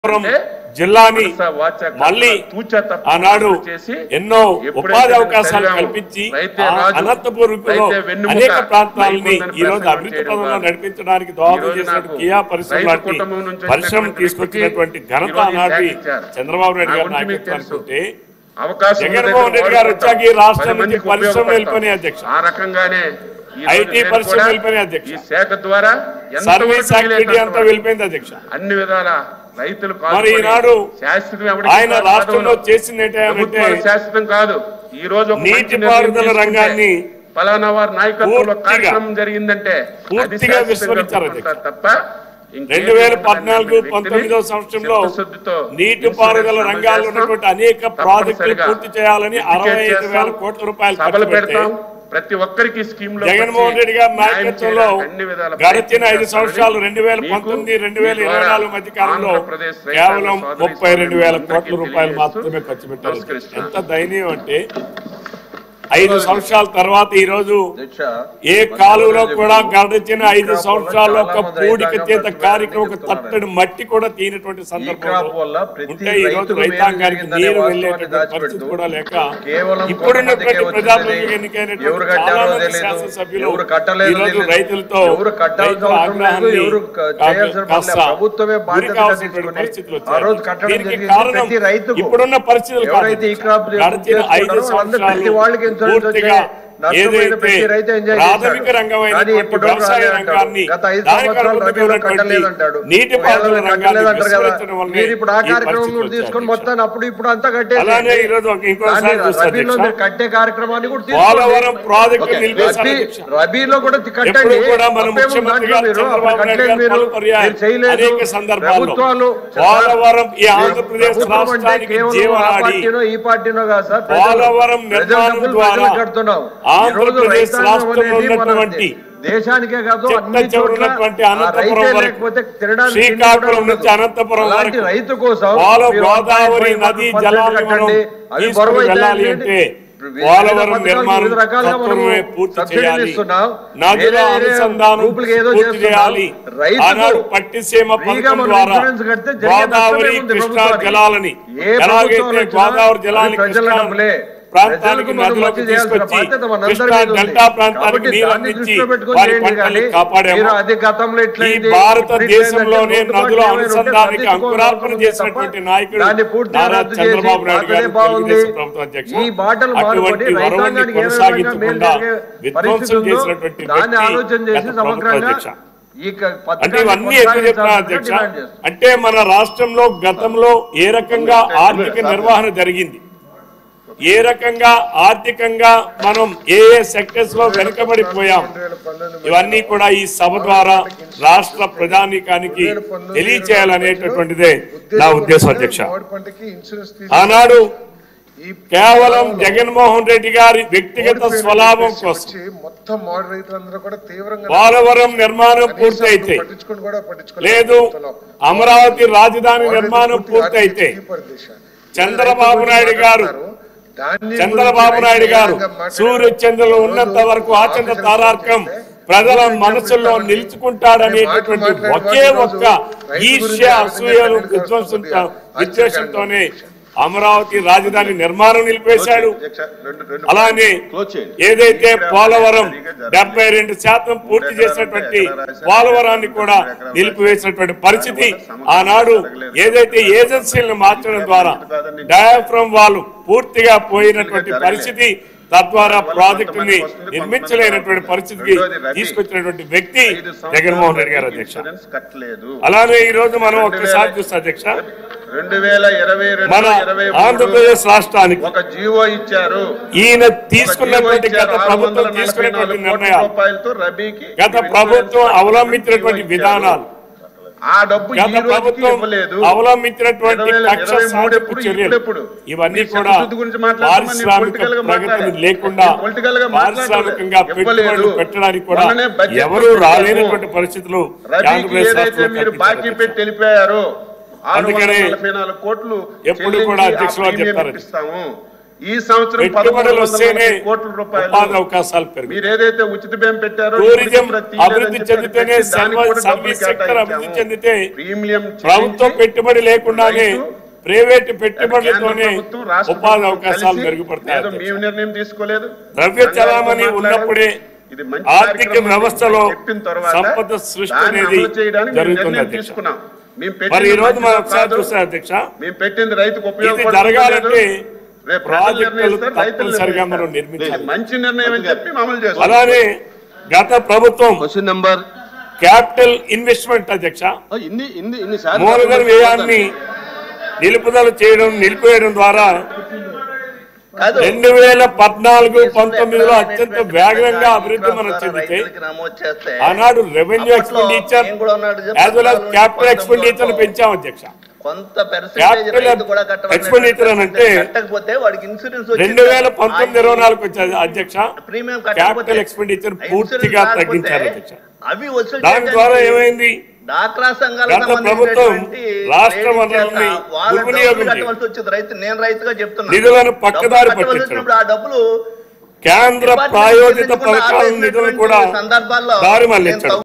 జిల్లాని మళ్ళీ ఆనాడు ఎన్నో ఉపాధి అవకాశాలు కల్పించి అనంతపురంలో అనేక ప్రాంతాలని ఈ రోజు అభివృద్ధి పదంలో నడిపించడానికి దోహదం చేసినట్టు కియా పరిశ్రమ తీసుకొచ్చినటువంటి ఘనత ఆనాటి చంద్రబాబు నాయుడు గారి నాయకత్వానికి ఉంటే జగన్మోహన్ రెడ్డి గారు వచ్చాక ఈ రాష్ట్రం నుంచి పరిశ్రమ వెళ్ళిపోయినాయి అధ్యక్ష. ఆ రకంగానే ఐటీ పరిశ్రమ వెళ్ళిపోయినాయి అధ్యక్ష. శాఖ ద్వారా సర్వీస్ యాక్టివిటీ అంతా వెళ్ళిపోయింది అధ్యక్ష. అన్ని విధాల రైతులు మరి ఈనాడు ఆయన రాష్ట్రంలో చేసింది ఏంటంటే శాశ్వతం కాదు. ఈ రోజు నీటిపారుదల రంగాన్ని ఫలానా వారి నాయకత్వంలో కార్యక్రమం జరిగిందంటే పూర్తిగా విస్మరించారు తప్ప 2014-19 సంవత్సరంలో నీటిపారుదల రంగాల్లో ఉన్నటువంటి అనేక ప్రాజెక్టులు పూర్తి చేయాలని 65,000 కోట్ల రూపాయలు ఖర్చు పెడితే ప్రతి ఒక్కరికి స్కీమ్ లో జగన్మోహన్ రెడ్డి గారి నాయకత్వంలో గడిచిన 5 సంవత్సరాలు 2019-2024 మధ్య కాలంలో కేవలం 32,000 కోట్ల రూపాయలు మాత్రమే ఖర్చు పెట్టారు. ఎంత దయనీయం అంటే 5 సంవత్సరాల తర్వాత ఈ రోజు ఏ కాలువలో కూడా గడిచిన 5 సంవత్సరాల్లో ఒక పూడిక చేత కార్యక్రమం ఒక తట్టడి మట్టి కూడా తీనటువంటి సందర్భంలో ఉంటే ఈ రోజు రైతాంగానికి నీరు వెళ్లేటువంటి పరిస్థితి కూడా లేక ఇప్పుడున్నటువంటి ప్రజాప్రతినిధులు ఎన్నికైనటువంటి చాలా మంది శాసనసభ్యులు ఈ రోజు రైతులతో రైతుల ఆగ్రహాన్ని కాస్త గురి కావాల్సినటువంటి పరిస్థితులు వచ్చాయి. దీనికి కారణం ఇప్పుడున్న పరిస్థితులు కాదు. గడిచిన 5 సంవత్సరాలు పూర్తిగా ఏదైతే ప్రాథమిక రంగమైనటువంటి వ్యవసాయ రంగాన్ని దానికి అనుమతి ఉన్నటువంటి నీటిపారుదల రంగాన్ని విస్మరించడం వల్లే ఈ పరిస్థితి వచ్చింది. అలానే ఈ రోజు ఇంకోసారి కట్టే కార్యక్రమాన్ని పోలవరం ప్రాజెక్టు నిలిపేశారు. ఎప్పుడు కూడా మన ముఖ్యమంత్రి గారు చంద్రబాబు నాయుడు గారు పలు పర్యాయాలు అనేక సందర్భాల్లో పోలవరం ఈ ఆంధ్రప్రదేశ్ రాష్ట్రానికి జీవనాడి పోలవరం నిర్మాణం ద్వారా ఆంధ్రప్రదేశ్ రాష్ట్రంలో ఉన్నటువంటి దేశానికే కాదు ఉన్నటువంటి అనంతపురం వరకు శ్రీకాకుళం నుంచి అనంతపురం వరకు రైతు కోసం గోదావరి నదీ జలాలు వెళ్ళాలి అంటే పోలవరం నిర్మాణం తత్వమే పూర్తి చేయాలి. నదుల అనుసంధానం పూర్తి చేయాలి. ఆనాడు పట్టిసీమ పథకం ద్వారా గోదావరి కృష్ణా జలాలని ఎలాగైతే గోదావరి జలాన్ని కృష్ణా ప్రాంతానికి నదులకు తీసుకొచ్చి కృష్ణా డెల్టా ప్రాంతానికి నీరు అందించి వారి పంటల్ని కాపాడాము. ఈ భారతదేశంలోనే నదుల అనుసంధానానికి అంకురార్పణ చేసినటువంటి నాయకుడు నారా చంద్రబాబు నాయుడు గారు, తెలుగుదేశం ప్రభుత్వ అధ్యక్షుడు. అటువంటి వరవన్ని కొనసాగించకుండా విధ్వంసం చేసినటువంటి వ్యక్తి ప్రభుత్వ అధ్యక్ష. అంటే ఇవన్నీ ఎందుకు చెప్తున్నా అధ్యక్ష అంటే మన రాష్ట్రంలో గతంలో ఏ రకంగా ఆర్థిక నిర్వహణ జరిగింది, ఏ రకంగా ఆర్థికంగా మనం ఏ సెక్టర్స్ లో వెనుకబడిపోయాం, ఇవన్నీ కూడా ఈ సభ ద్వారా రాష్ట్ర ప్రజానీకానికి తెలియచేయాలనేటటువంటిదే నా ఉద్దేశం అధ్యక్ష. ఆనాడు కేవలం జగన్మోహన్ రెడ్డి గారి వ్యక్తిగత స్వలాభం కోసం పోలవరం నిర్మాణం పూర్తయితే లేదు అమరావతి రాజధాని నిర్మాణం పూర్తయితే చంద్రబాబు నాయుడు గారు సూర్యచంద్రులు ఉన్నంత వరకు ఆచంద్ర తారార్కం ప్రజల మనసుల్లో నిలుచుకుంటాడనేటటువంటి ఒకే ఒక్క ఈర్ష్య అసూయలు విద్వేషంతోనే అమరావతి రాజధాని నిర్మాణం నిలిపేశాడు. అలానే ఏదైతే పోలవరం 72% పూర్తి చేసినటువంటి పోలవరాన్ని కూడా నిలిపివేసినటువంటి పరిస్థితి, ఆనాడు ఏదైతే ఏజెన్సీలను మార్చడం ద్వారా డయాఫ్రమ్ వాళ్ళు పూర్తిగా పోయినటువంటి పరిస్థితి, తద్వారా ప్రాజెక్టుని నిర్మించలేనటువంటి పరిస్థితికి తీసుకొచ్చినటువంటి వ్యక్తి జగన్మోహన్ రెడ్డి గారు అధ్యక్ష. అలానే ఈ రోజు మనం ఒక్కసారి చూస్తే అధ్యక్ష మన ఆంధ్రప్రదేశ్ రాష్ట్రానికి ఒక జీవో ఇచ్చారు. ఈయన తీసుకున్నటువంటి గత ప్రభుత్వం తీసుకున్నటువంటి నిర్ణయాలు, గత ప్రభుత్వం అవలంబించినటువంటి విధానాలు, గత ప్రభుత్వం అవలంబించినటువంటి కక్ష సాధింపు చర్యలు, ఇవన్నీ కూడా పారిశ్రామిక ప్రగతిని లేకుండా పారిశ్రామికంగా పెట్టుబడులు పెట్టడానికి కూడా ఎవరూ రాలేనటువంటి పరిస్థితులు ఆంధ్రప్రదేశ్ రాష్ట్రంలో. అందుకనే ఎప్పుడు కూడా అధ్యక్షులు చెప్తారు ఈ సంవత్సరం పెట్టుబడులు వస్తేనే 1340 కోట్ల రూపాయలు ఉపాధి అవకాశాలు పెరుగుతాయి. మీరు ఏదైతే ఉచిత బియ్యం పెట్టారో టూరిజం అభివృద్ధి చెందితేనే సర్వీస్ సెక్టర్ అభివృద్ధి చెందితే ప్రీమియం ప్రభుత్వం పెట్టుబడి లేకుండానే ప్రైవేట్ పెట్టుబడులతోనే ఉపాధి అవకాశాలు మెరుగుపడతాయి. మేము నిర్ణయం తీసుకోలేదు. ద్రవ్య చలామణి ఉన్నప్పుడే ఆర్థిక వ్యవస్థలో సంపద సృష్టి అనేది జరుగుతుంది అధ్యక్ష. మరి ఈ రోజు మనం ఒకసారి చూసాం అధ్యక్ష, మేము పెట్టింది రైతుకు ఇది ఉపయోగపడలేదు. జరగాలంటే ప్రాజెక్టులు తప్పనిసరిగా మనం నిర్మించాలి. మంచి నిర్ణయం అని చెప్పి అమలు చేస్తాం. అలానే గత ప్రభుత్వం క్వశ్చన్ నెంబర్ క్యాపిటల్ ఇన్వెస్ట్మెంట్ అధ్యక్ష ఇన్ని మూలధన వ్యయాన్ని నిలిపివేయడం ద్వారా 2014-19లో అత్యంత వేగంగా అభివృద్ధి మనం చెందితే ఆనాడు revenue expenditure as well as capital expenditure పెంచాం అధ్యక్ష. క్యాపిటల్ ఎక్స్పెండిచర్ అని అంటే 2019-24 వచ్చేది అధ్యక్ష. క్యాపిటల్ ఎక్స్పెండిచర్ పూర్తిగా తగ్గించారు అధ్యక్ష. దాని ద్వారా ఏమైంది, గత ప్రభుత్వం రాష్ట్ర వనరుల్ని దుర్వినియోగం నిధులను పక్కదారి పట్టించడం, కేంద్ర ప్రాయోజిత పథకాల నిధులను కూడా దారి మళ్లించడం.